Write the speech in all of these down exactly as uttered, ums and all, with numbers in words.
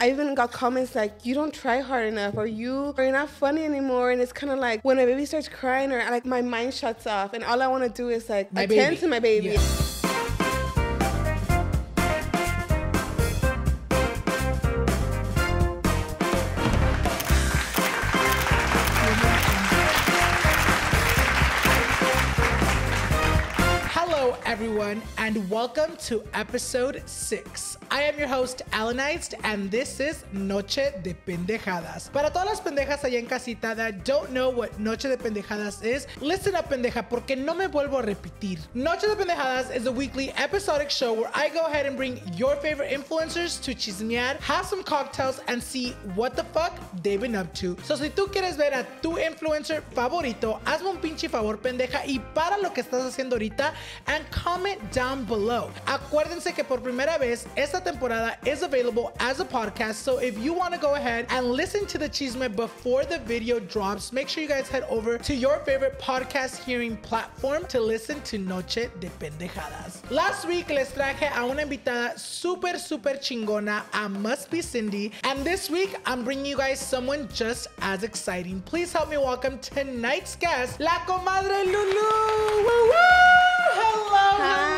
I even got comments like, you don't try hard enough, or you are not funny anymore. And it's kind of like when my baby starts crying, or like my mind shuts off, and all I want to do is like my attend baby. to my baby. Yeah. Everyone, and welcome to episode six. I am your host, Alanized, and this is Noche de Pendejadas. Para todas las pendejas allá en casita that don't know what Noche de Pendejadas is, listen up, pendeja, porque no me vuelvo a repetir. Noche de Pendejadas is a weekly episodic show where I go ahead and bring your favorite influencers to chismear, have some cocktails, and see what the fuck they've been up to. So si tú quieres ver a tu influencer favorito, hazme un pinche favor, pendeja, y para lo que estás haciendo ahorita, and comment down below. Acuérdense que por primera vez esta temporada is available as a podcast, so if you want to go ahead and listen to the chisme before the video drops, make sure you guys head over to your favorite podcast hearing platform to listen to Noche de Pendejadas. Last week les traje a una invitada super super chingona, a Must Be Cindy, and this week I'm bringing you guys someone just as exciting. Please help me welcome tonight's guest, La Comadre Lulu. Woo woo! Hello,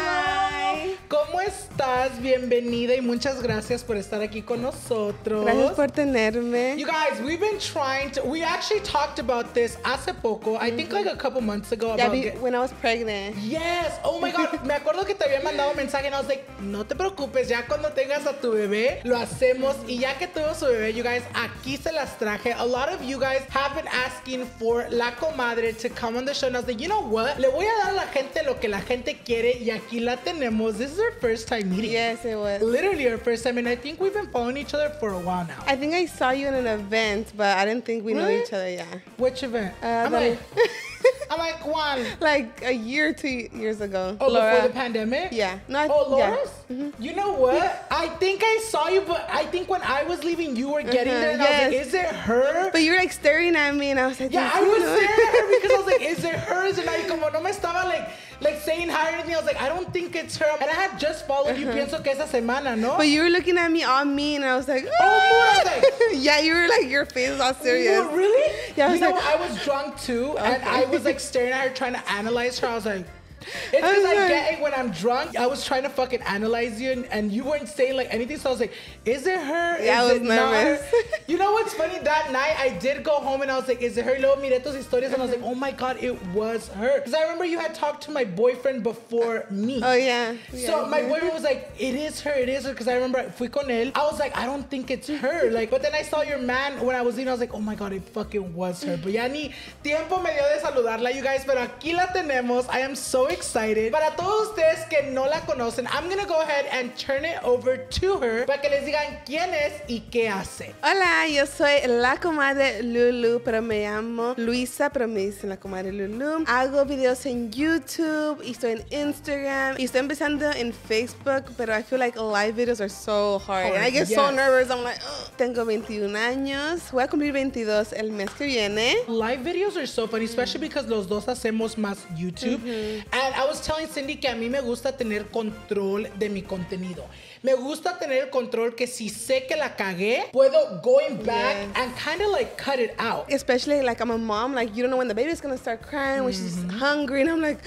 Hi. hello. ¿Cómo estás? Bienvenida y muchas gracias por estar aquí con nosotros. Gracias por tenerme. You guys, we've been trying to, we actually talked about this hace poco, mm-hmm. I think like a couple months ago. Yeah, about be, get, when I was pregnant. Yes, oh my God. Me acuerdo que te había mandado un mensaje and I was like, no te preocupes, ya cuando tengas a tu bebé, lo hacemos. Y ya que tuvo su bebé, you guys, aquí se las traje. A lot of you guys have been asking for La Comadre to come on the show. And I was like, you know what? Le voy a dar a la gente lo que la gente quiere y aquí la tenemos. This is our first time meeting. Yes, it was. Literally our first time, and I think we've been following each other for a while now. I think I saw you in an event, but I didn't think we really? know each other, yeah. Which event? Uh, I'm the, like, I'm like, one. Like a year or two years ago. Oh, Laura. before the pandemic? Yeah. No, I, oh, Laura's? Yeah. Mm-hmm. You know what? I think I saw you, but I think when I was leaving, you were getting uh-huh, there, and yes. I was like, is it her? But you were like staring at me, and I was like, yeah, I was staring at her because I was like, is it her? Is it not? Como no me estaba like, like saying hi or anything. I was like, I don't think it's her. And I had just followed uh-huh. you, pienso que esa semana, ¿no? But you were looking at me all mean, and I was like, oh, oh I was like, yeah, you were like, your face was all serious. You were really? Yeah, I was you know, like, I was drunk too, okay. and I was like staring at her, trying to analyze her. I was like, it's because I, I get it when I'm drunk. I was trying to fucking analyze you, and, and you weren't saying like anything. So I was like, is it her? Yeah, is I was nervous. You know what's funny? That night I did go home and I was like, is it her? Luego miré tus historias and I was like, oh my God, it was her. Because I remember you had talked to my boyfriend before me. Oh yeah. So yeah, my yeah. boyfriend was like, it is her, it is her. Because I remember fui con él. I was like, I don't think it's her. Like, but then I saw your man when I was in. I was like, oh my God, it fucking was her. But ya ni tiempo me dio de saludarla, you guys. Pero aquí la tenemos. I am so excited. Para todos ustedes que no la conocen, I'm gonna go ahead and turn it over to her para que les digan quién es y qué hace. Hola, yo soy La Comadre Lulu, pero me llamo Luisa, pero me dicen La Comadre Lulu. Hago videos en YouTube y estoy en Instagram y estoy empezando en Facebook, pero I feel like live videos are so hard. hard And I get yes. so nervous. I'm like, ugh. Tengo veintiún años. Voy a cumplir veintidós el mes que viene. Live videos are so funny, especially because los dos hacemos más YouTube. Mm-hmm. And I was telling Cindy que a mí me gusta tener control de mi contenido. Me gusta tener el control que si sé que la cagué, puedo going back yes. and kind of like cut it out. Especially like I'm a mom, like you don't know when the baby's gonna start crying, when mm-hmm. she's hungry, and I'm like,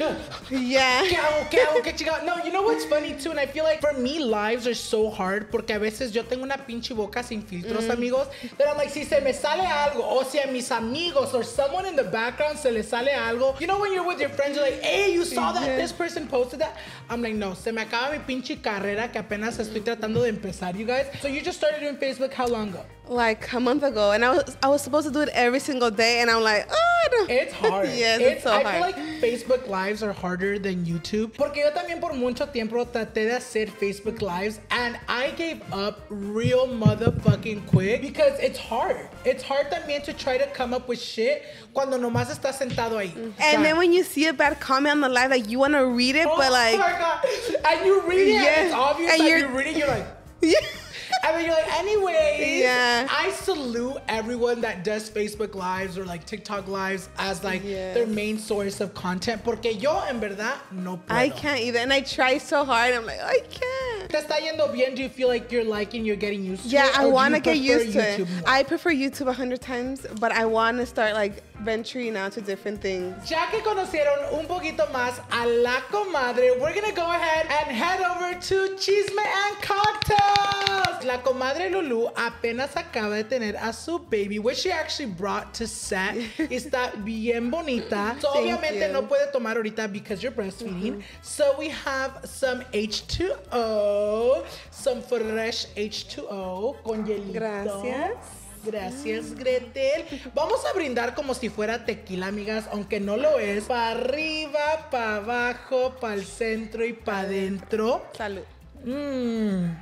yeah. ¿Qué hago? ¿Qué hago? ¿Qué chingado? No, you know what's funny too, and I feel like for me lives are so hard porque a veces yo tengo una pinche boca sin filtros, mm. amigos. But I'm like, si se me sale algo, o si a mis amigos or someone in the background se le sale algo, you know when you're with your friends, you're like, hey, you saw that? This person posted that? I'm like, no, se me acaba mi pinche carrera que apenas estoy tratando de empezar, you guys. So you just started doing Facebook how long ago? Like a month ago, and I was I was supposed to do it every single day, and I'm like, oh, I don't. It's hard. Yes, it's, it's so I hard. I feel like Facebook Lives are harder than YouTube. Porque yo también por mucho tiempo traté de hacer Facebook Lives, and I gave up real motherfucking quick because it's hard. It's hard también to try to come up with shit cuando nomás estás sentado ahí. And God. Then when you see a bad comment on the live, like you want to read it, oh, but like, oh my God, and you read it, yeah. and it's obvious that you're reading. You're like, yeah. And then you're like, anyways, yeah. I salute everyone that does Facebook Lives or like TikTok Lives as like yes. their main source of content. Porque yo, en verdad, no puedo. I can't either. And I try so hard. I'm like, I can't. ¿Te está yendo bien? Do you feel like you're liking, you're getting used to Yeah, it? I Or do want to you get prefer used to YouTube it. more? I prefer YouTube a hundred times, but I want to start like venturing out to different things. Ya que conocieron un poquito más a la comadre, we're gonna go ahead and head over to Chisme and Cocktails. La comadre Lulu apenas acaba de tener a su baby, which she actually brought to set. Está bien bonita. So Thank obviamente you. no puede tomar ahorita because you're breastfeeding. Mm-hmm. So we have some H two O, some fresh H two O con hielito. Gracias. Gracias, Gretel. Vamos a brindar como si fuera tequila, amigas, aunque no lo es. Para arriba, para abajo, para el centro y para adentro. Salud. Mmm.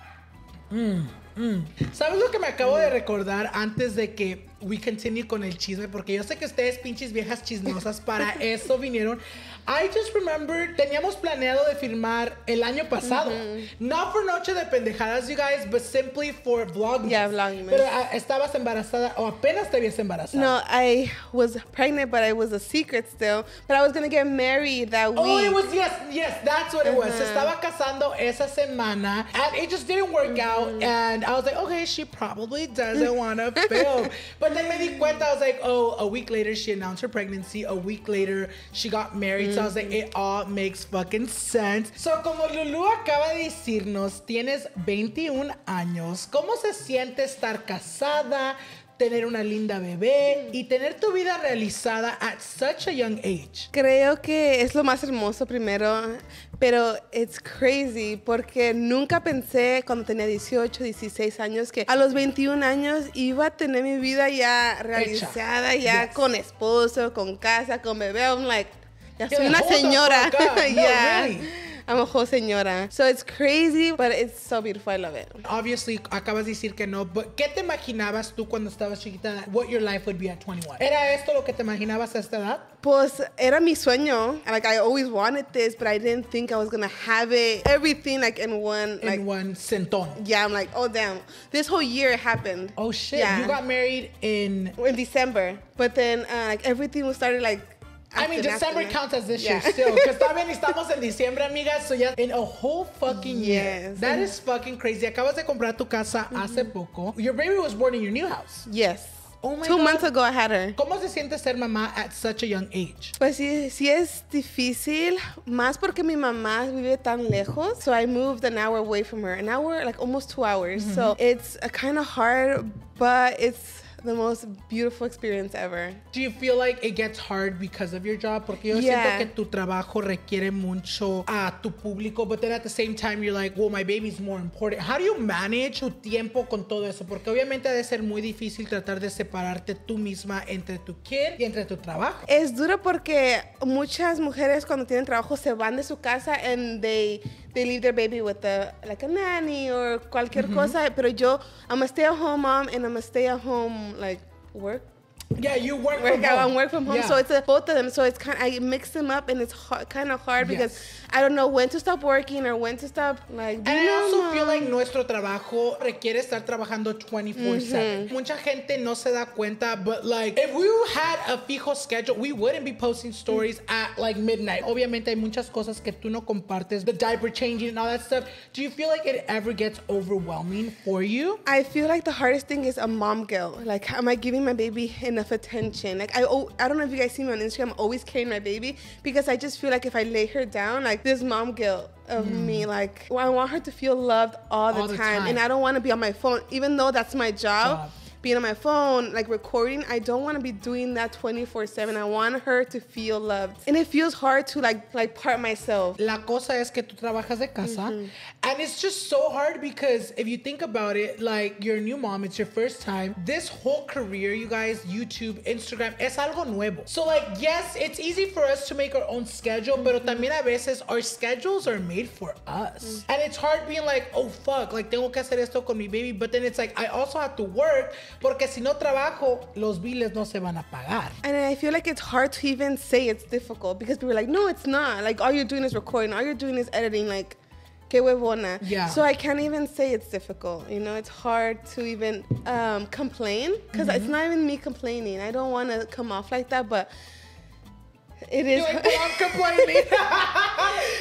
Mmm. Mm. ¿Sabes lo que me acabo de recordar antes de que we continue con el chisme? Porque yo sé que ustedes, pinches viejas chismosas, para eso vinieron. I just remember, teníamos planeado de filmar el año pasado. Mm-hmm. Not for Noche de Pendejadas, you guys, but simply for Vlogmas. Yeah, Vlogmas. Pero uh, estabas embarazada o apenas te habías embarazado. No, I was pregnant, but it was a secret still. But I was going to get married that Oh, week. it was, yes, yes, that's what it was. Se Uh-huh. estaba casando esa semana, and it just didn't work out, and I was like, okay, she probably doesn't want to film. But then me di cuenta, I was like, oh, a week later, she announced her pregnancy. A week later, she got married. Mm-hmm. So I was like, it all makes fucking sense. So como Lulu acaba de decirnos, tienes veintiún años. ¿Cómo se siente estar casada, tener una linda bebé y tener tu vida realizada at such a young age? Creo que es lo más hermoso primero, pero it's crazy porque nunca pensé cuando tenía dieciocho, dieciséis años que a los veintiún años iba a tener mi vida ya realizada, Hecha. ya yes. con esposo, con casa, con bebé. I'm like, ya soy una señora. No, yeah. really. I'm a whole señora. So it's crazy, but it's so beautiful. I love it. Obviously, acabas de decir que no, but ¿qué te imaginabas tú cuando estabas chiquita? What your life would be at twenty-one? ¿Era esto lo que te imaginabas a esta edad? Pues era mi sueño. Like I always wanted this, but I didn't think I was gonna have it. Everything like in one, in like one centón. Yeah, I'm like, oh damn, this whole year happened. Oh shit! Yeah. You got married in in December, but then uh, like everything was started like. I mean, December after, counts as this yeah. year still. Because también estamos en diciembre, amigas. So ya in a whole fucking yes. year. That is fucking crazy. Acabas de comprar tu casa mm-hmm. hace poco. Your baby was born in your new house. Yes. Oh my Two God. months ago I had her. ¿Cómo se siente ser mamá at such a young age? Pues sí, sí es difícil. Más porque mi mamá vive tan lejos. So I moved an hour away from her. An hour, like almost two hours. Mm-hmm. So it's uh, kind of hard, but it's the most beautiful experience ever. Do you feel like it gets hard because of your job? Porque yo yeah. siento que tu trabajo requiere mucho a tu público, but then at the same time you're like, well, my baby's more important. How do you manage tu tiempo con todo eso? Porque obviamente ha de ser muy difícil tratar de separarte tú misma entre tu kid y entre tu trabajo. Es duro porque muchas mujeres cuando tienen trabajo se van de su casa and they they leave their baby with a, like a nanny or cualquier mm-hmm. cosa. Pero yo, I'm a stay-at-home mom and I'm a stay-at-home like work. Yeah, you work, work from out home. and work from home. Yeah. So it's a, both of them. So it's kind of, I mix them up and it's hard, kind of hard yes. because I don't know when to stop working or when to stop like. And I also feel like nuestro trabajo requiere estar trabajando twenty-four seven. Mm-hmm. Mucha gente no se da cuenta, but like if we had a fijo schedule, we wouldn't be posting stories mm-hmm. at like midnight. Obviamente hay muchas cosas que tú no compartes, the diaper changing and all that stuff. Do you feel like it ever gets overwhelming for you? I feel like the hardest thing is a mom guilt. Like, am I giving my baby enough attention? Like I, oh, I don't know if you guys see me on Instagram. I'm always carrying my baby because I just feel like if I lay her down, like this mom guilt of mm. me, like well, I want her to feel loved all the, all the time. time, and I don't want to be on my phone, even though that's my job. job. Being on my phone, like recording, I don't want to be doing that twenty-four seven. I want her to feel loved. And it feels hard to like like part myself. La cosa es que tú trabajas de casa. Mm-hmm. And it's just so hard because if you think about it, like you're a new mom, it's your first time. This whole career, you guys, YouTube, Instagram, es algo nuevo. So like, yes, it's easy for us to make our own schedule, mm-hmm. pero también a veces our schedules are made for us. Mm-hmm. And it's hard being like, oh fuck, like tengo que hacer esto con mi baby. But then it's like, I also have to work. Porque si no trabajo, los biles no se van a pagar. And I feel like it's hard to even say it's difficult because people are like, no, it's not. Like, all you're doing is recording. All you're doing is editing. Like, que huevona. Yeah. So I can't even say it's difficult. You know, it's hard to even um, complain because mm-hmm. it's not even me complaining. I don't want to come off like that, but it is. I'm complaining.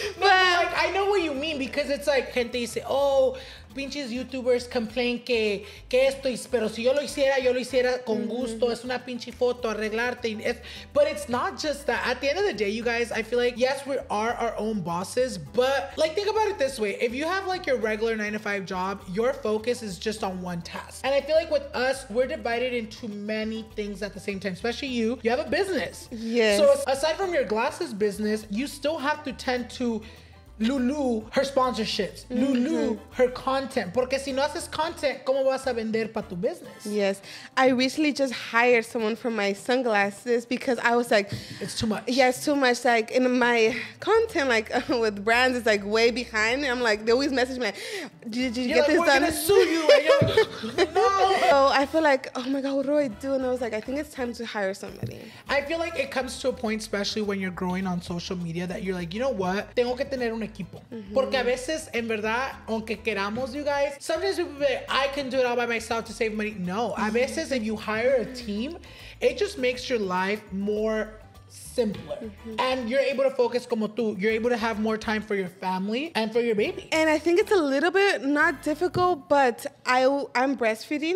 No, like, I know what you mean, because it's like, gente dice, oh, pinches YouTubers complain que, que esto, pero si yo lo hiciera, yo lo hiciera con gusto. Mm-hmm. Es una pinche foto, arreglarte. It's, but it's not just that. At the end of the day, you guys, I feel like, yes, we are our own bosses, but like, think about it this way. If you have like your regular nine to five job, your focus is just on one task. And I feel like with us, we're divided into many things at the same time, especially you. You have a business. Yes. So aside from your glasses business, you still have to tend to Lulu, her sponsorships. Mm-hmm. Lulu, her content. Porque si no haces content, ¿cómo vas a vender para tu business? Yes. I recently just hired someone for my sunglasses because I was like... It's too much. Yeah, it's too much. Like, in my content, like, with brands, it's, like, way behind. I'm like, they always message me, like, did, did you you're get like, this we're done? Gonna sue you. And you're like, no. So I feel like, oh, my God, what do I do? And I was like, I think it's time to hire somebody. I feel like it comes to a point, especially when you're growing on social media, that you're like, you know what? Tengo que tener un equipo. Mm-hmm. Porque a veces, en verdad, aunque queramos, you guys, sometimes people be like, I can do it all by myself to save money. No. A veces, if you hire a team, it just makes your life more simpler. Mm-hmm. And you're able to focus como tú. You're able to have more time for your family and for your baby. And I think it's a little bit not difficult, but I, I'm breastfeeding.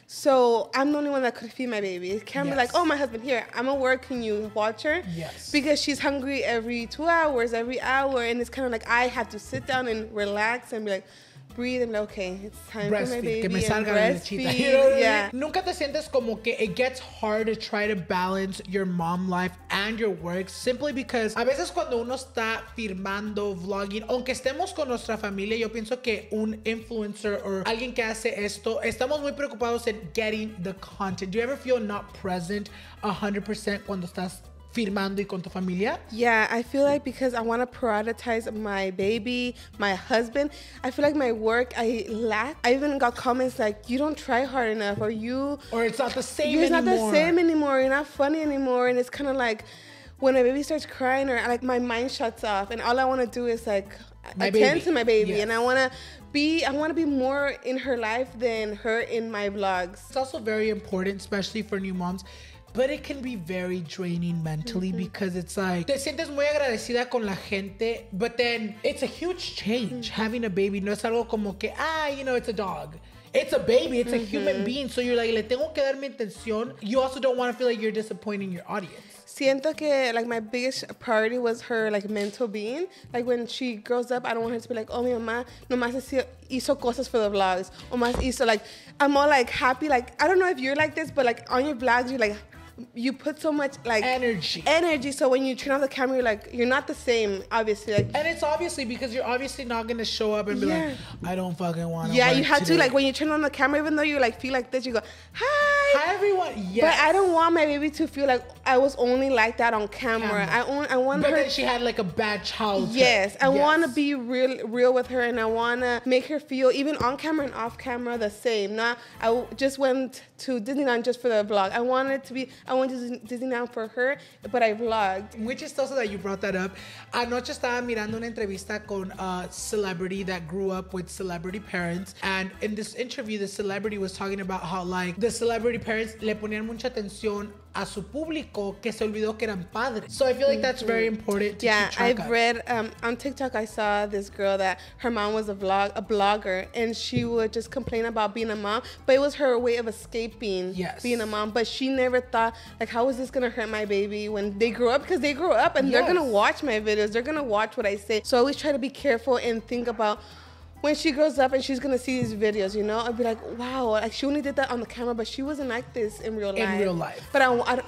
So I'm the only one that could feed my baby. It can't yes. be like, oh, my husband, here, I'm at work, can you watch her? Yes. Because she's hungry every two hours, every hour. And it's kind of like I have to sit down and relax and be like, breathe and be like, okay, it's time for my baby. Que me salga la lechita. You know, yeah. Nunca te sientes como que it gets hard to try to balance your mom life and your work, simply because a veces cuando uno está firmando, vlogging, aunque estemos con nuestra familia, yo pienso que un influencer or alguien que hace esto, estamos muy preocupados en getting the content. Do you ever feel not present one hundred percent cuando estás firmando y con tu familia? Yeah, I feel like because I want to prioritize my baby, my husband, I feel like my work, I lack. I even got comments like, you don't try hard enough, or you... Or it's not the same it's anymore. It's not the same anymore. You're not funny anymore. And it's kind of like, when my baby starts crying, or like my mind shuts off, and all I want to do is like my attend baby. to my baby. Yes. And I want to be, I want to be more in her life than her in my vlogs. It's also very important, especially for new moms. But it can be very draining mentally, mm-hmm. because it's like, te sientes muy agradecida con la gente, but then it's a huge change. Mm-hmm. Having a baby no es algo como que, ah, you know, it's a dog. It's a baby. It's mm-hmm. a human being. So you're like, le tengo que dar mi atención. You also don't want to feel like you're disappointing your audience. Siento que, like, my biggest priority was her, like, mental being. Like, when she grows up, I don't want her to be like, oh, mi mamá nomás hizo cosas for the vlogs. O más hizo, like, I'm all, like, happy. Like, I don't know if you're like this, but, like, on your vlogs, you're, like, you put so much like energy energy so when you turn off the camera, you're like, you're not the same, obviously. Like, and it's obviously because you're obviously not gonna show up and be yeah. like, I don't fucking want to yeah you have today. to, like, when you turn on the camera, even though you like feel like this, you go, hi hi everyone. Yes. But I don't want my baby to feel like I was only like that on camera. camera. I want I want but her, then she had like a bad childhood. Yes, I yes. want to be real real with her, and I want to make her feel, even on camera and off camera, the same. Not I just went to Disneyland just for the vlog. I wanted to be I went to Disneyland for her, but I vlogged. Muy chistoso that you brought that up. Anoche estaba mirando una entrevista con a celebrity that grew up with celebrity parents, and in this interview the celebrity was talking about how, like, the celebrity parents le ponían mucha atención a su público que se olvidó que eran padres. So I feel like that's very important to yeah, keep track I've of. read um, on TikTok, I saw this girl that her mom was a vlog, a blogger, and she would just complain about being a mom, but it was her way of escaping yes. being a mom. But she never thought, like, how is this gonna hurt my baby when they grow up? Because they grow up and yes. they're gonna watch my videos, they're gonna watch what I say. So I always try to be careful and think about when she grows up and she's gonna see these videos, you know, I'd be like, wow, like, she only did that on the camera, but she wasn't like this in real life. In real life. But I, I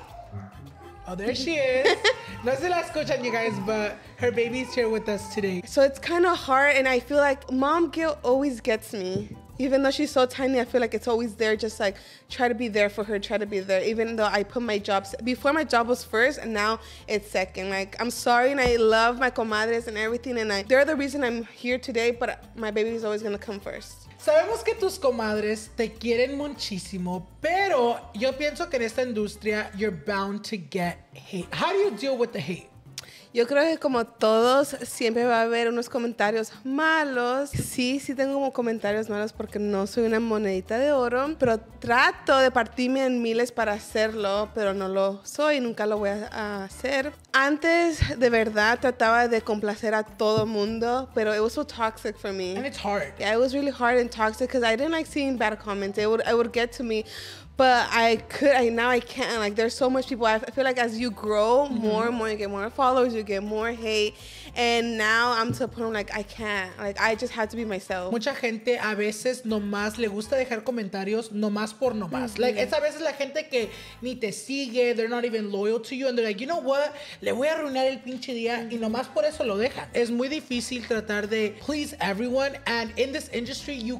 Oh, there she is. No se la escuchan, you guys, but her baby's here with us today. So it's kind of hard, and I feel like mom guilt always gets me. Even though she's so tiny, I feel like it's always there, just like, try to be there for her, try to be there. Even though I put my job, before my job was first, and now it's second. Like, I'm sorry, and I love my comadres and everything, and I, they're the reason I'm here today, but my baby is always gonna come first. Sabemos que tus comadres te quieren muchísimo, pero yo pienso que en esta industria you're bound to get hate. How do you deal with the hate? Yo creo que como todos, siempre va a haber unos comentarios malos. Sí, sí tengo como comentarios malos porque no soy una monedita de oro, pero trato de partirme en miles para hacerlo, pero no lo soy, nunca lo voy a, a hacer. Antes, de verdad, trataba de complacer a todo mundo, pero it was so toxic for me. And it's hard. Yeah, it was really hard and toxic because I didn't like seeing bad comments. It would, it would get to me. But I could, I now I can't. Like, there's so much people. I feel like as you grow mm-hmm. more and more, you get more followers, you get more hate. And now I'm to a point where, like, I can't. Like, I just have to be myself. Mucha gente a veces nomás le gusta dejar comentarios nomás por nomás. Mm-hmm. Like, es a veces la gente que ni te sigue, they're not even loyal to you, and they're like, you know what? Le voy a arruinar el pinche día, mm-hmm. y nomás por eso lo dejan. Es muy difícil tratar de please everyone, and in this industry, you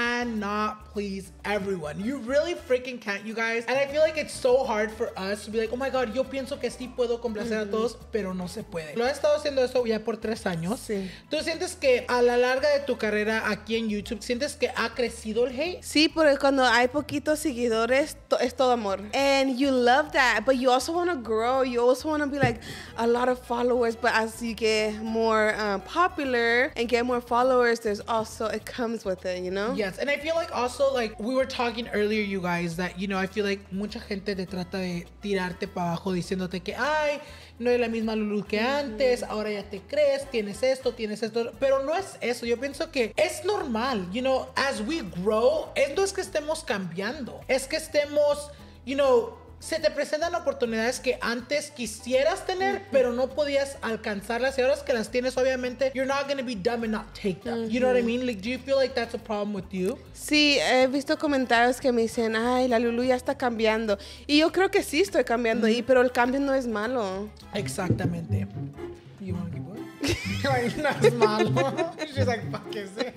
cannot please everyone. You really freaking can't, you guys. And I feel like it's so hard for us to be like, oh my God, yo pienso que sí puedo complacer mm-hmm. a todos, pero no se puede. Lo he estado haciendo esto ya por tres años. Sí. ¿Tú sientes que a la larga de tu carrera aquí en YouTube, sientes que ha crecido el hate? Sí, porque cuando hay poquitos seguidores, to- es todo amor. And you love that, but you also want to grow. You also want to be like a lot of followers, but as you get more uh, popular and get more followers, there's also, it comes with it, you know? Yes, and I feel like also, like, we were talking earlier, you guys, that, you know, I feel like mucha gente te trata de tirarte para abajo diciéndote que, ay, no es la misma Lulu que antes, ahora ya te crees, tienes esto, tienes esto, pero no es eso. Yo pienso que es normal, you know, as we grow, no es que estemos cambiando, es que estemos, you know, se te presentan oportunidades que antes quisieras tener, mm-hmm. pero no podías alcanzarlas, y ahora es que las tienes, obviamente, you're not going to be dumb and not take them. Mm-hmm. You know what I mean? Like, do you feel like that's a problem with you? Sí, he visto comentarios que me dicen, ay, la Lulu ya está cambiando. Y yo creo que sí estoy cambiando, mm-hmm. y, pero el cambio no es malo. Exactamente. You want to keep going? No es malo. She's like, fuck is it?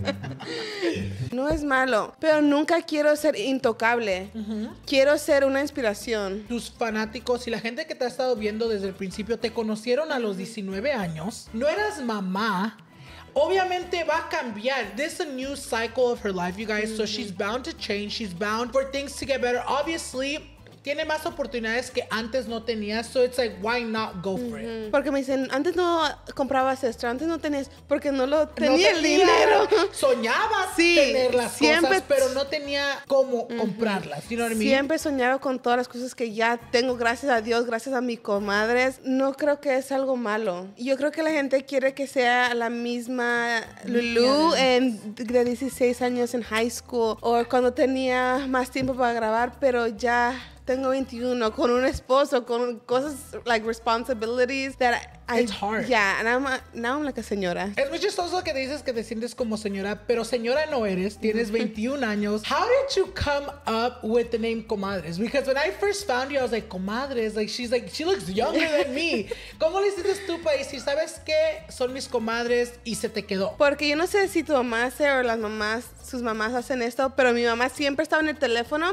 No es malo, pero nunca quiero ser intocable. Uh-huh. Quiero ser una inspiración. Tus fanáticos y la gente que te ha estado viendo desde el principio te conocieron a los diecinueve años. No eras mamá. Obviamente va a cambiar. This is a new cycle of her life, you guys. Mm-hmm. So she's bound to change. She's bound for things to get better. Obviously, tiene más oportunidades que antes no tenías, so it's like, why not go for mm-hmm. it? Porque me dicen, antes no comprabas esto, antes no tenías, porque no lo tenía no el dinero. Soñabas sí, tener las siempre, cosas, pero no tenía cómo mm-hmm. comprarlas, you know what I mean? Siempre soñaba con todas las cosas que ya tengo, gracias a Dios, gracias a mis comadres. No creo que es algo malo. Yo creo que la gente quiere que sea la misma Lulu yeah. en, de dieciséis años en high school, o cuando tenía más tiempo para grabar, pero ya tengo veintiuno, con un esposo, con cosas like responsibilities that I, it's hard. Yeah, and I'm a, now I'm like a señora. Es muy chistoso que dices que te sientes como señora, pero señora no eres. Tienes veintiún años. How did you come up with the name Comadres? Because when I first found you, I was like, Comadres. Like, she's like, she looks younger than me. ¿Cómo le hiciste tú para decir, sabes qué? Son mis comadres y se te quedó? Porque yo no sé si tu mamá hace o las mamás, sus mamás hacen esto, pero mi mamá siempre estaba en el teléfono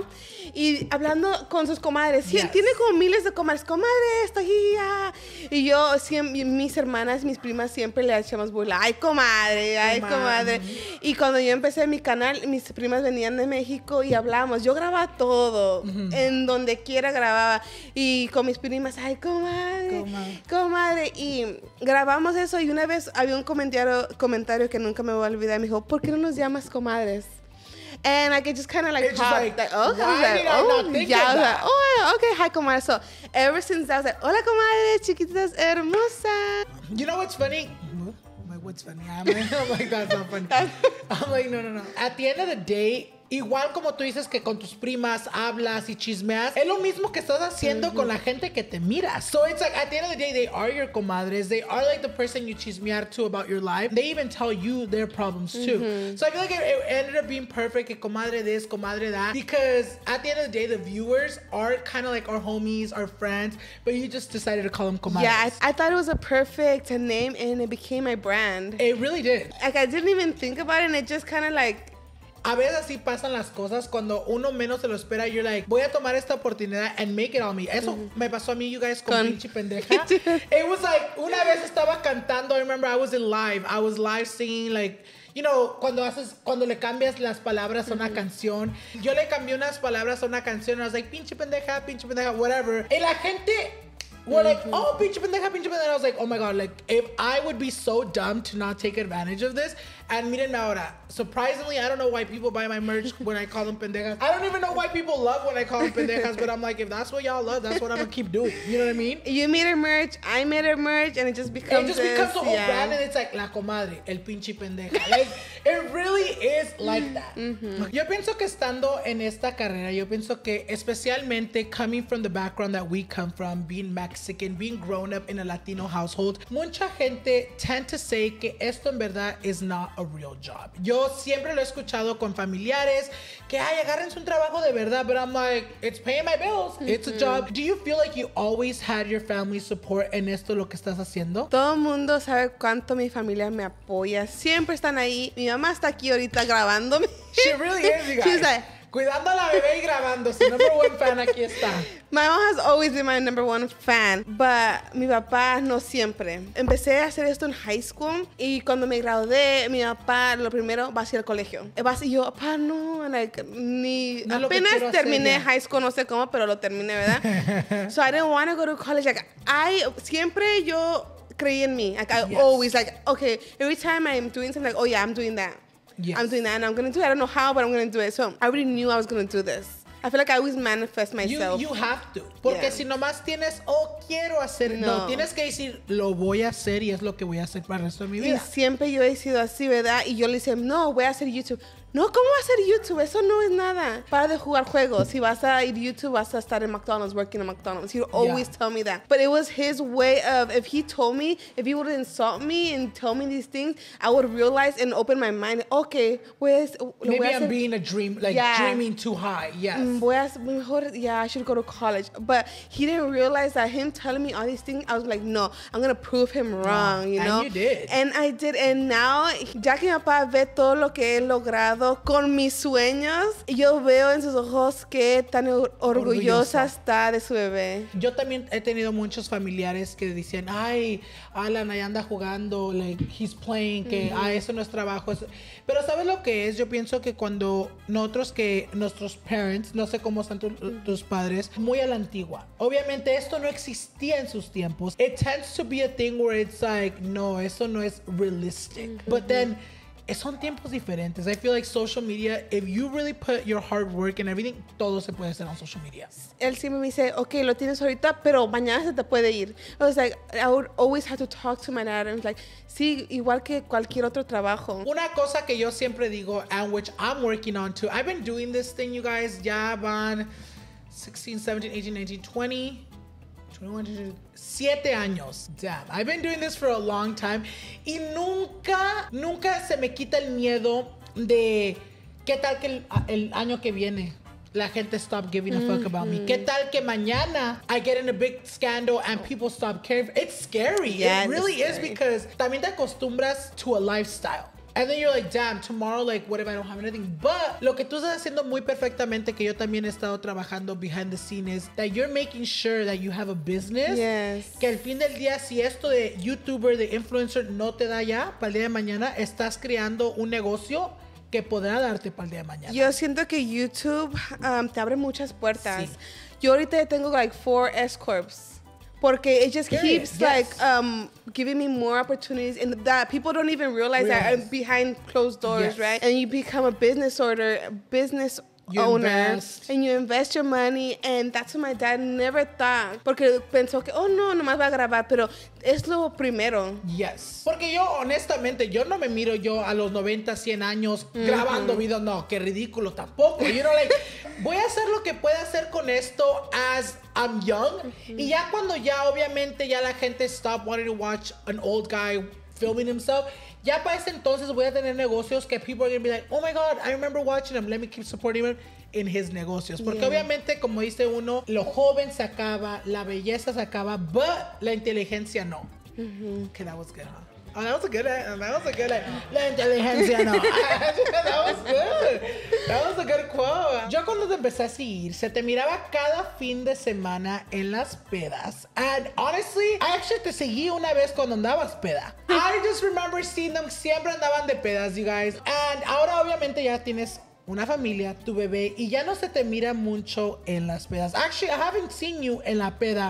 y hablando con sus comadres. Sí, yes. Tiene como miles de comadres. Comadre, estoy aquí. Y yo siempre, mis hermanas, mis primas siempre le echamos burla. Ay, comadre, ay, comadre. Y cuando yo empecé mi canal, mis primas venían de México y hablábamos. Yo grababa todo, uh-huh. en donde quiera grababa. Y con mis primas, ay, comadre, comadre, comadre. Y grabamos eso y una vez había un comentario, comentario que nunca me voy a olvidar. Me dijo, ¿por qué no nos llamas comadres? And like it just kind of like it's popped. Like, like, oh, why like, did I oh, not think yeah, of I was that? like, oh, okay, hi, comadre. So ever since I was like, hola, comadre, chiquitas hermosas. You know what's funny? I'm like, what's funny? I'm like, I'm like, that's not funny. I'm like, no, no, no. At the end of the day, igual como tú dices que con tus primas hablas y chismeas, es lo mismo que estás haciendo mm-hmm. con la gente que te mira. So it's like, at the end of the day, they are your comadres. They are like the person you chismear to about your life. They even tell you their problems too. Mm-hmm. So I feel like it, it ended up being perfect. Que comadre this, comadre that. Because at the end of the day, the viewers are kind of like our homies, our friends, but you just decided to call them comadres. Yeah, I, I thought it was a perfect name and it became my brand. It really did. Like I didn't even think about it and it just kind of like, a veces así pasan las cosas cuando uno menos se lo espera. You're like, voy a tomar esta oportunidad and make it on me. Eso mm-hmm. me pasó a mí, you guys, con, con pinche pendeja. It was like, una vez estaba cantando. I remember I was in live. I was live singing like, you know, cuando haces, cuando le cambias las palabras a una mm-hmm. canción. Yo le cambié unas palabras a una canción. I was like, pinche pendeja, pinche pendeja, whatever. Y la gente were like, oh, pinche pendeja, pinche pendeja. And I was like, oh my God, like, if I would be so dumb to not take advantage of this. And mírenme ahora. Surprisingly, I don't know why people buy my merch when I call them pendejas. I don't even know why people love when I call them pendejas, but I'm like, if that's what y'all love, that's what I'm gonna keep doing. You know what I mean? You made a merch, I made a merch, and it just becomes It just this, becomes the whole yeah. brand, and it's like, la comadre, el pinche pendeja. Like, it really is like that. Mm-hmm. Yo pienso que estando en esta carrera, yo pienso que especialmente coming from the background that we come from, being Mexican, being grown up in a Latino household, mucha gente tend to say que esto en verdad is not a real job. Yo siempre lo he escuchado con familiares que, ay, agárrense un trabajo de verdad, but I'm like, it's paying my bills. Mm-hmm. It's a job. Do you feel like you always had your family support en esto lo que estás haciendo? Todo el mundo sabe cuánto mi familia me apoya. Siempre están ahí. Mi mamá está aquí ahorita grabándome. She really is, you guys. She's like, cuidando a la bebé y grabando. Su number one fan aquí está. My mom has always been my number one fan, but mi papá no siempre. Empecé a hacer esto en high school y cuando me gradué, mi papá lo primero va a ir al colegio. Y yo, papá, no, like, ni no apenas terminé high school, no sé cómo, pero lo terminé, ¿verdad? So I didn't want to go to college. Like, I, siempre yo creí en mí. Like, I yes. always, like, okay, every time I'm doing something, like, oh yeah, I'm doing that. Yes. I'm doing that and I'm going to do it. I don't know how, but I'm going to do it. So I already knew I was going to do this. I feel like I always manifest myself. You, you have to. Porque yeah. si nomás tienes, oh, quiero hacer. No. no, tienes que decir, lo voy a hacer y es lo que voy a hacer para el resto de mi vida. Y siempre yo he sido así, ¿verdad? Y yo le decía, no, voy a hacer YouTube. No, ¿cómo va a ser YouTube? Eso no es nada. Para de jugar juegos. Si vas a ir a YouTube, vas a estar en McDonald's, working in McDonald's. He'd always yeah. tell me that. But it was his way of, if he told me, if he would insult me and tell me these things, I would realize and open my mind, okay, pues, maybe voy a I'm hacer, being a dream, like yeah. dreaming too high, yes. Voy a, mejor, yeah, I should go to college. But he didn't realize that him telling me all these things, I was like, no, I'm going to prove him wrong, yeah. you know? And you did. And I did. And now, ya que mi papá ve todo lo que he logrado con mis sueños, yo veo en sus ojos que tan orgullosa, orgullosa está de su bebé. Yo también he tenido muchos familiares que decían, ay, Alan, ahí anda jugando, like, he's playing, que, mm-hmm. ah, eso no es trabajo. Eso. Pero ¿sabes lo que es? Yo pienso que cuando nosotros, que nuestros parents, no sé cómo están tu, mm-hmm. tus padres, muy a la antigua. Obviamente esto no existía en sus tiempos. It tends to be a thing where it's like, no, eso no es realistic. Mm-hmm. But then, son tiempos diferentes. I feel like social media, if you really put your hard work and everything, todo se puede hacer en social media. Él sí me dice, okay, lo tienes ahorita, pero mañana se te puede ir. I was like, I would always have to talk to my dad. And like, sí, igual que cualquier otro trabajo. Una cosa que yo siempre digo, and which I'm working on too, I've been doing this thing, you guys, ya van sixteen, seventeen, eighteen, nineteen, twenty, twenty-one, siete años. Damn, I've been doing this for a long time. Y nunca, nunca se me quita el miedo de qué tal que el, el año que viene la gente stop giving a fuck mm-hmm. about me. ¿Qué tal que mañana I get in a big scandal and people stop caring? It's scary. Yeah, it really is scary. Because también te acostumbras to a lifestyle. And then you're like, damn, tomorrow, like, what if I don't have anything? But lo que tú estás haciendo muy perfectamente, que yo también he estado trabajando behind the scenes, that you're making sure that you have a business. Yes. Que al fin del día, si esto de YouTuber, de influencer, no te da ya, para el día de mañana, estás creando un negocio que podrá darte para el día de mañana. Yo siento que YouTube um, te abre muchas puertas. Sí. Yo ahorita tengo like four S-Corps. Porque it just Period. keeps Yes. like um, giving me more opportunities, and that people don't even realize Realize. that I'm behind closed doors, Yes. right? And you become a business order, a business You owner, invest. and you invest your money, and that's what my dad never thought. Porque pensó que, oh no, nomás va a grabar, pero es lo primero. Yes. Porque yo, honestamente, yo no me miro yo a los noventa, cien años mm-hmm. grabando videos. No, qué ridículo tampoco. You know, like, voy a hacer lo que pueda hacer con esto as I'm young. Mm-hmm. Y ya cuando ya, obviamente, ya la gente stop wanting to watch an old guy filming himself. Ya para ese entonces voy a tener negocios que people are going to be like, oh my God, I remember watching him. Let me keep supporting him in his negocios. Porque yeah. obviamente, como dice uno, lo joven se acaba, la belleza se acaba, but la inteligencia no. Mm-hmm. Okay, that was good, huh? Oh, that was a good, that was a good, la inteligencia no. That was good. That was a good quote. Yo cuando te empecé a seguir, se te miraba cada fin de semana en las pedas. And honestly, I actually te seguí una vez cuando andabas peda. I just remember seeing them, siempre andaban de pedas, you guys. And ahora obviamente ya tienes una familia, tu bebé, y ya no se te mira mucho en las pedas. Actually, I haven't seen you en la peda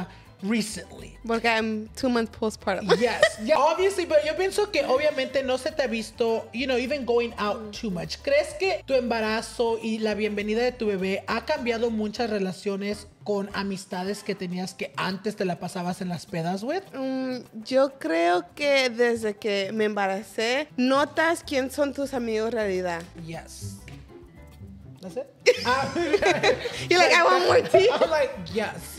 recently? Porque I'm two months postpartum. Yes, yeah, obviously, pero yo pienso que obviamente no se te ha visto, you know, even going out too much. ¿Crees que tu embarazo y la bienvenida de tu bebé ha cambiado muchas relaciones con amistades que tenías que antes te la pasabas en las pedas with? Mm, yo creo que desde que me embaracé, notas quién son tus amigos en realidad. Yes. That's it? You're like, I want more tea. I'm like, yes.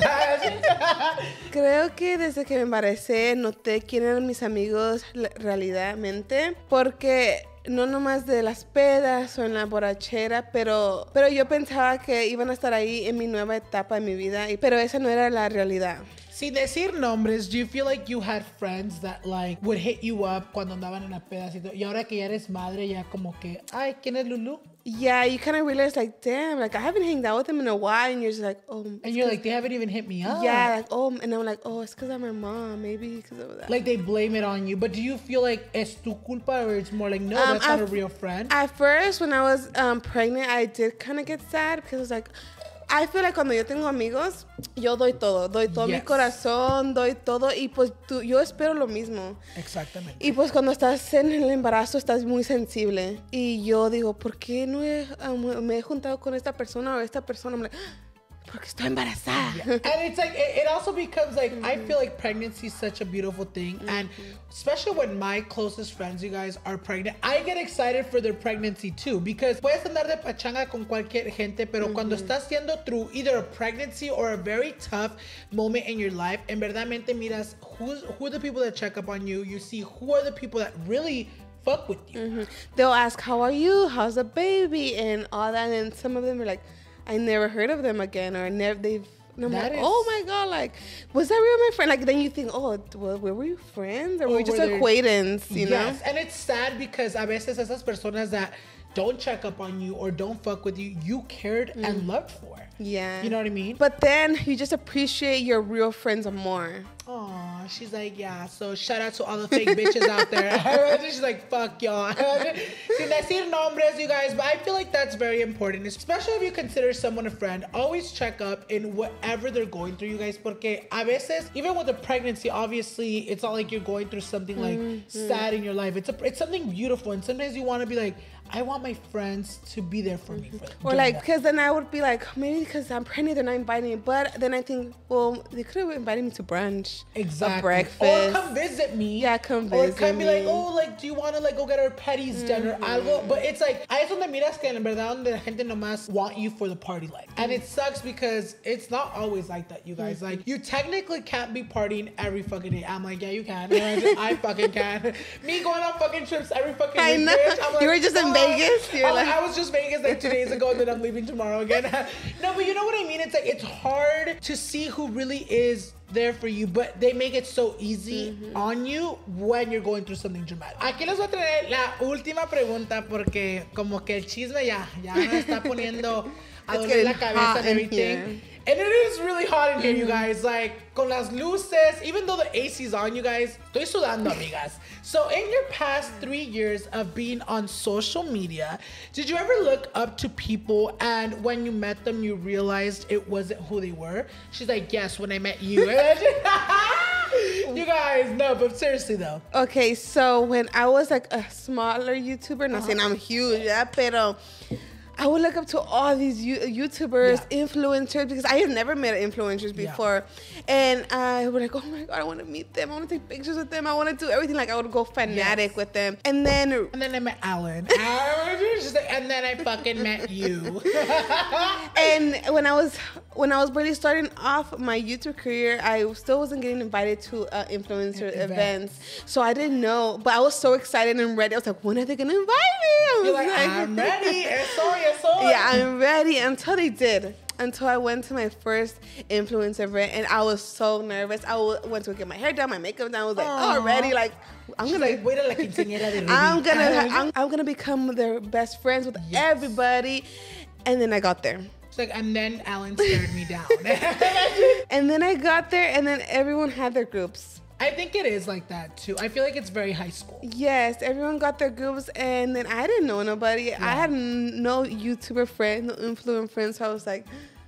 Creo que desde que me embaracé noté quién eran mis amigos la- realmente, porque no nomás de las pedas o en la borrachera, pero, pero yo pensaba que iban a estar ahí en mi nueva etapa de mi vida, y, pero esa no era la realidad. Sin decir nombres, do you feel like you had friends that like would hit you up cuando andaban en la pedas y todo? Y ahora que ya eres madre, ya como que, ay, ¿quién es Lulu? Yeah, you kind of realize like, damn, like I haven't hanged out with them in a while, and you're just like, oh. And you're like, they haven't even hit me up. Yeah, like, oh, and I'm like, oh, it's because I'm my mom, maybe because of that. Like they blame it on you. But do you feel like es tu culpa or it's more like, no, Um, that's not a I've- real friend? At first, when I was um, pregnant, I did kind of get sad because I was like, I feel like cuando yo tengo amigos, yo doy todo, doy todo mi Yes. corazón, doy todo, y pues tú, yo espero lo mismo. Exactamente. Y pues cuando estás en el embarazo estás muy sensible, y yo digo, ¿por qué no he, um, me he juntado con esta persona o esta persona? I'm like, porque estoy embarazada. And it's like, it, it also becomes like, I feel like pregnancy is such a beautiful thing. And especially when my closest friends, you guys, are pregnant, I get excited for their pregnancy too. Because puedes andar de pachanga con cualquier gente, pero cuando estás yendo through either a pregnancy or a very tough moment in your life, en verdadmente miras who's, who are the people that check up on you. You see who are the people that really fuck with you. They'll ask, how are you? How's the baby? And all that. And some of them are like, I never heard of them again, or never they've. And I'm That like, is- oh my god, like, was that really my friend? Like, then you think, oh, well, were we friends, or were we Or just were there- acquaintance? You Yes, know? and it's sad because a veces esas personas that don't check up on you or don't fuck with you, you cared and loved for. Yeah. You know what I mean? But then you just appreciate your real friends more. Aw, she's like, yeah, so shout out to all the fake bitches out there. She's like, fuck y'all. Sin decir nombres, you guys, but I feel like that's very important, especially if you consider someone a friend. Always check up in whatever they're going through, you guys, porque a veces, even with a pregnancy, obviously, it's not like you're going through something like sad in your life. It's a, it's something beautiful, and sometimes you want to be like, I want my friends to be there for me. For, Or during like, that. because then I would be like, maybe because I'm pregnant, they're not inviting me. But then I think, well, they could have invited me to brunch, Exactly. a breakfast. Or come visit me. Yeah, come Or visit come be like, me. oh, like, do you want to like go get our petties done or algo? But it's like, ahí es donde miras que en verdad donde la gente nomás want you for the party life. And it sucks because it's not always like that, you guys. Like, you technically can't be partying every fucking day. I'm like, yeah, you can. I fucking can. Me going on fucking trips every fucking I week, know. bitch, I'm like, You were just in fuck. Vegas? You're I'm like, like- I was just Vegas like two days ago and then I'm leaving tomorrow again. No, but you know what I mean? It's like, it's hard to see who really is there for you, but they make it so easy on you when you're going through something dramatic. Aquí les voy a traer la última pregunta porque como que el chisme ya, ya me está poniendo a It's doler la getting cabeza hot and in everything. here. And it is really hot in here, you guys. Like, con las luces, even though the A C's on, you guys, estoy sudando, amigas. So, in your past three years of being on social media, did you ever look up to people and when you met them, you realized it wasn't who they were? She's like, yes, when I met you. You guys, no, but seriously though. Okay, so when I was like a smaller YouTuber, not saying I'm huge, yeah, pero I would look up to all these you- YouTubers, Yeah. influencers, because I have never met influencers before. And I would like, oh my God, I want to meet them. I want to take pictures with them. I want to do everything. Like, I would go fanatic Yes. with them. And then, And then I met Alan. She's like, and then I fucking met you. and when I was when I was really starting off my YouTube career, I still wasn't getting invited to uh, influencer Events. events. So I didn't know, but I was so excited and ready. I was like, when are they going to invite me? I You're was like, I'm ready. Eso, eso. Yeah, I'm ready until they did. Until I went to my first influencer event, and I was so nervous. I w- went to get my hair done, my makeup done. I was like, Aw. already, like, I'm She's gonna, like, wait a la quinceañera de I'm Ruby. gonna, I'm, I'm gonna become their best friends with Yes. everybody. And then I got there. She's like, and then Alan stared me down. And then I got there, and then everyone had their groups. I think it is like that too. I feel like it's very high school. Yes, everyone got their groups, and then I didn't know nobody. I had n- no YouTuber friend, no influencer friends. So I was like,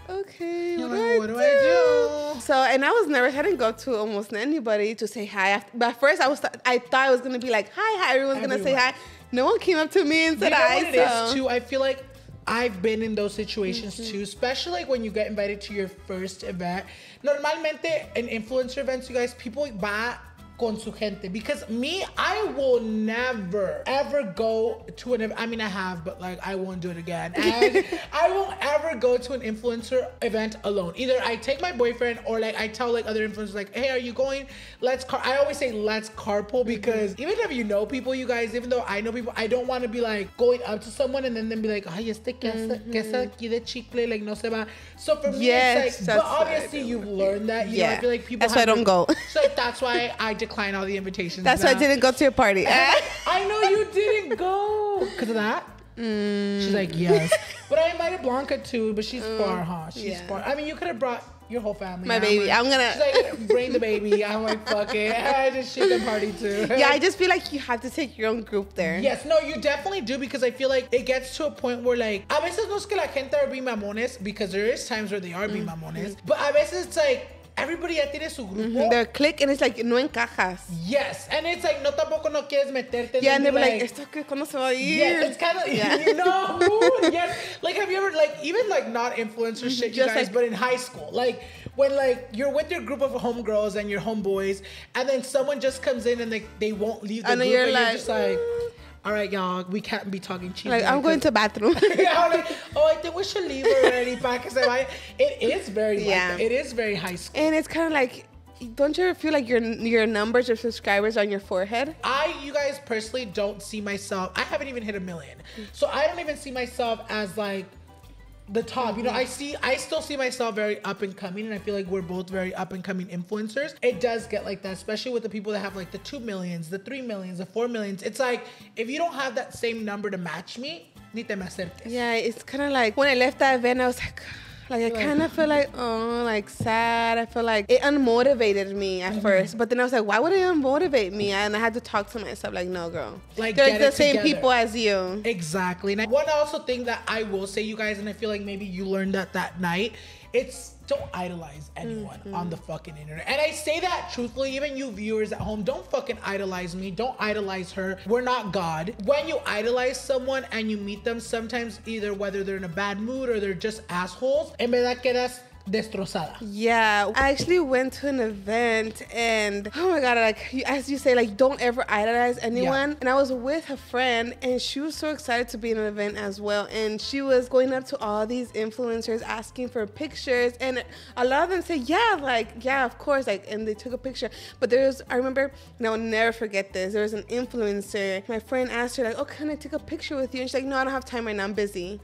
okay, what, Like, do, I what do? do I do? So, and I was nervous. I didn't go to almost anybody to say hi. But at first, I was I thought it was gonna be like, hi, hi. Everyone's gonna say Everyone. hi. No one came up to me and said You know hi. what it so. is too? I feel like I've been in those situations Mm-hmm. too, especially like when you get invited to your first event. Normalmente in influencer events, you guys, people va con su gente. Because me, I will never ever go to an event. I mean, I have, but like I won't do it again. And I won't ever go to an influencer event alone. Either I take my boyfriend or like I tell like other influencers like, hey, are you going? Let's car. I always say let's carpool because even if you know people, you guys, even though I know people, I don't want to be like going up to someone and then then be like, ay, este que hace, que hace aquí de chicle, like no se va. So for me, Yes, it's like, that's but obviously what I you've learned that. You know, Yeah. I feel like people. That's why I have don't go. So that's why I decline all the invitations. That's why I now. didn't go to your party. I know you didn't go because of that. Mm. She's like, yes. But I invited Blanca too, but she's far, huh? She's yeah. far. I mean, you could have brought your whole family. My I'm baby. like- I'm gonna- She's like, bring the baby. I'm like, fuck it. I just shoot the party too. Yeah, I just feel like you have to take your own group there. Yes, no, you definitely do because I feel like it gets to a point where like a veces no es que la gente are being mamones because there is times where they are being mamones, but a veces it's like everybody ya tiene su grupo. They're click and it's like no encajas. Yes, and it's like no tampoco no quieres meterte. Yeah, then and they're be like, ¿esto qué? ¿Cuándo se va a ir? yeah, it's kind of Yeah. you know, mood. Yes, like have you ever like even like not influencer shit, you Just guys, like- but in high school, like when like you're with your group of homegirls and your homeboys, and then someone just comes in and they they won't leave the And group, then you're and like, you're just like, "Mm." all right, y'all, we can't be talking cheese. Like, now I'm going because- to bathroom. yeah, I'm like, oh, I think we should leave already. Pa que se vaya. It is very, Yeah. like, it is very high school. And it's kind of like, don't you ever feel like your your numbers or subscribers on your forehead? I, you guys personally don't see myself. I haven't even hit a million, so I don't even see myself as like the top. You know, I see, I still see myself very up and coming, and I feel like we're both very up and coming influencers. It does get like that, especially with the people that have like the two millions, the three millions, the four millions. It's like if you don't have that same number to match me, ni te me acerques. Yeah, it's kind of like when I left that event, I was like, like I Like- kind of feel like, oh, like sad. I feel like it unmotivated me at first, but then I was like, why would it unmotivate me? And I had to talk to myself, like, no, girl, Like, they're get the it same together. people as you. Exactly. And one also thing that I will say, you guys, and I feel like maybe you learned that that night, it's don't idolize anyone Mm-hmm. on the fucking internet. And I say that truthfully, even you viewers at home, don't fucking idolize me. Don't idolize her. We're not God. When you idolize someone and you meet them, sometimes either whether they're in a bad mood or they're just assholes, en verdad quedas destrozada. Yeah, I actually went to an event and oh my god, like you- as you say, like don't ever idolize anyone. Yeah. And I was with a friend and she was so excited to be in an event as well. And she was going up to all these influencers asking for pictures, and a lot of them said, yeah, like yeah, of course, like, and they took a picture. But there was, I remember, and I will never forget this. There was an influencer. My friend asked her like, oh, can I take a picture with you? And she's like, no, I don't have time right now. I'm busy.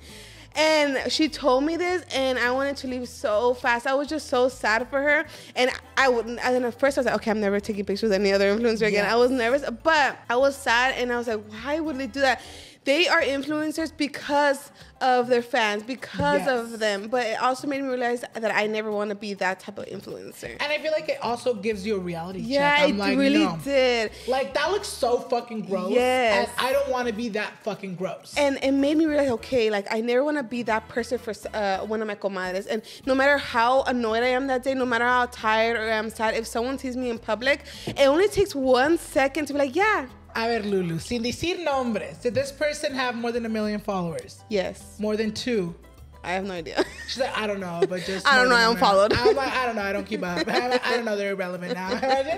And she told me this, and I wanted to leave so fast. I was just so sad for her. And I wouldn't, and then at first I was like, okay, I'm never taking pictures with any other influencer again. Yeah. I was nervous, but I was sad, and I was like, why would they do that? They are influencers because of their fans, because Yes. of them. But it also made me realize that I never want to be that type of influencer. And I feel like it also gives you a reality Yeah, check. it I'm like, really no. did. Like, that looks so fucking gross. Yes. And I don't want to be that fucking gross. And it made me realize, okay, like I never want to be that person for uh, one of my comadres. And no matter how annoyed I am that day, no matter how tired or I'm sad, if someone sees me in public, it only takes one second to be like, yeah, A ver, Lulu, sin decir nombres, did this person have more than a million followers? yes. More than two? I have no idea. She's like, I don't know, but just. I don't more know, than I a unfollowed. million. I'm like, I don't know, I don't keep up. I don't know, they're irrelevant now.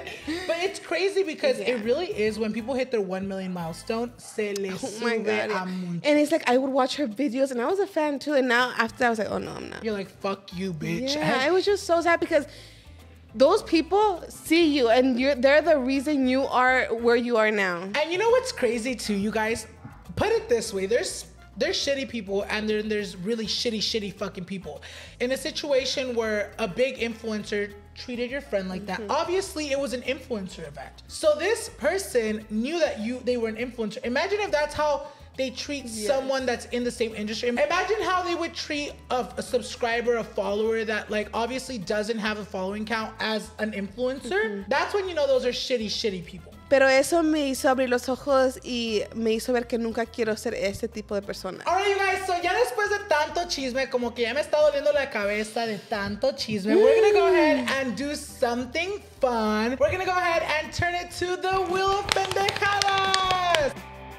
But it's crazy because Yeah. it really is when people hit their one million milestone, se les Oh my sube God. a yeah. mucho. And it's like I would watch her videos and I was a fan too. And now after I was like, oh no, I'm not. You're like, fuck you, bitch. Yeah, it was just so sad because those people see you and you're they're the reason you are where you are now. And you know what's crazy too, you guys? Put it this way: there's there's shitty people, and then there's really shitty, shitty fucking people. In a situation where a big influencer treated your friend like that, obviously it was an influencer event. So this person knew that you they were an influencer. Imagine if that's how they treat Yes. someone that's in the same industry. Imagine how they would treat a, a subscriber, a follower that like obviously doesn't have a following count as an influencer. That's when you know those are shitty, shitty people. Pero eso me hizo abrir los ojos y me hizo ver que nunca quiero ser ese tipo de persona. All right, you guys, so ya después de tanto chisme, como que ya me está doliendo la cabeza de tanto chisme, we're gonna go ahead and do something fun. We're gonna go ahead and turn it to the Wheel of Pendejadas.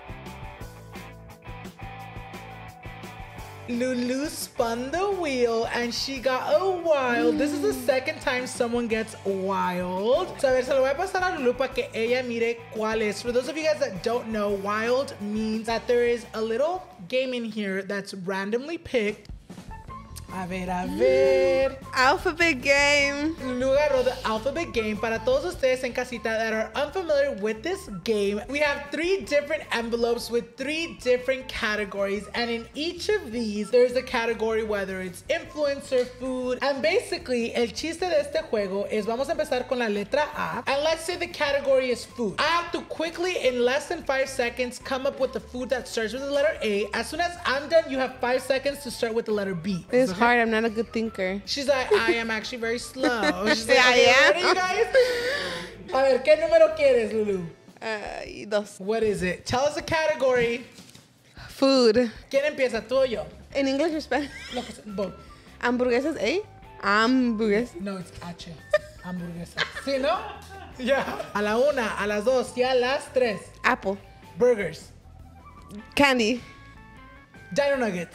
Lulu spun the wheel and she got a wild. This is the second time someone gets wild. So a ver, se lo voy a pasar a Lulu para que ella mire cuál es. For those of you guys that don't know, wild means that there is a little game in here that's randomly picked. A ver, a ver. Alphabet game. Lulu agarró the alphabet game. Para todos ustedes en casita that are unfamiliar with this game, we have three different envelopes with three different categories. And in each of these, there's a category, whether it's influencer, food. And basically, el chiste de este juego is vamos a empezar con la letra A. And let's say the category is food. I have to quickly, in less than five seconds, come up with the food that starts with the letter A. As soon as I'm done, you have five seconds to start with the letter B. It's okay? Hard. I'm not a good thinker. She's like, I am actually very slow. She's like, yeah, okay, I am. ready, you guys? A ver, ¿qué número quieres, Lulu? Uh, dos. What is it? Tell us a category. Food. ¿Quién empieza, tú o yo? In English or Spanish? No, both. Hamburguesas, eh? Hamburguesas. No, it's H. Hamburguesa. ¿Sí, no? Yeah. A la una, a las dos y a las tres. Apple. Burgers. Candy. Dino Nuggets.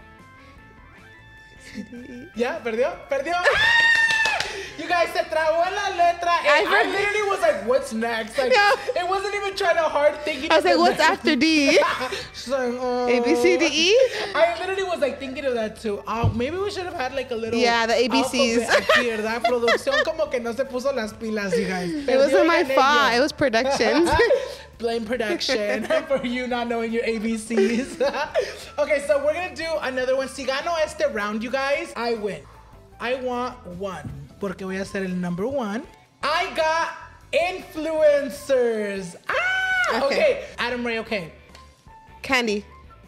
¿Ya? ¿Perdió? ¿Perdió? You guys, se trabó la letra A. I, I literally was like, what's next? Like, no. It wasn't even trying to hard thinking. I was like, what's after D? She's like, oh. A, B, C, D, E? I literally was like thinking of that too. Oh, maybe we should have had like a little. Yeah, the A B Cs. Aquí, ¿verdad? Producción como que no se puso las pilas, you guys. It wasn't my fault. It was production. Blame production for you not knowing your A B Cs. Okay, so we're gonna do another one. Si gano este round, you guys, I win. I want one. Porque voy a ser el number one. I got influencers. Ah! Okay. Okay. Adam Ray, okay. Candy.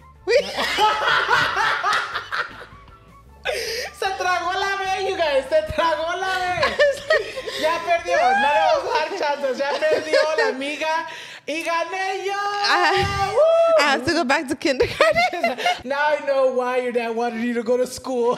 Se tragó la B, you guys. Se tragó la B. Ya perdió. No le vamos a dar chances. Ya perdió la amiga. Y gané yo. I, I have to go back to kindergarten. Now I know why your dad wanted you to go to school.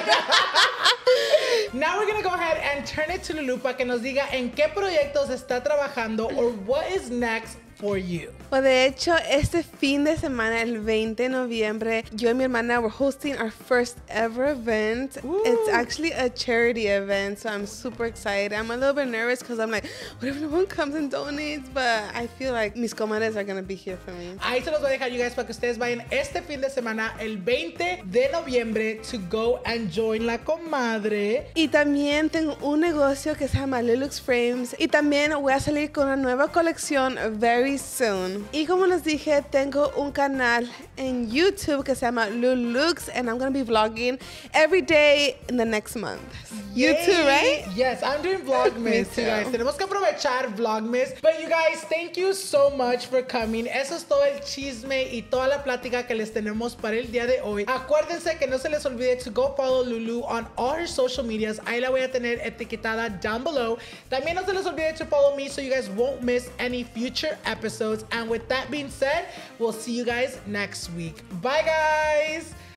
Now we're gonna go ahead and turn it to Lulu para que nos diga en qué proyectos está trabajando or what is next for you. Pues de hecho, este fin de semana, el veinte de noviembre, yo y mi hermana were hosting our first ever event. Woo. It's actually a charity event, so I'm super excited. I'm a little bit nervous because I'm like, what if no one comes and donates? But I feel like mis comadres are gonna be here for me. Ahí se los voy a dejar, you guys, para que ustedes vayan este fin de semana, el veinte de noviembre, to go and join la comadre. Y también tengo un negocio que se llama Lulux Frames. Y también voy a salir con una nueva colección very soon. Y como les dije, tengo un canal en YouTube que se llama Lulux, and I'm gonna be vlogging every day in the next month. Yay. You too, right? Yes, I'm doing Vlogmas, you guys. Tenemos que aprovechar Vlogmas. But you guys, thank you so much for coming. Eso es todo el chisme y toda la plática que les tenemos para el día de hoy. Acuérdense que no se les olvide to go follow Lulu on all her social medias. Ahí la voy a tener etiquetada down below. También no se les olvide to follow me so you guys won't miss any future episodes. And with that being said, we'll see you guys next week. Bye, guys.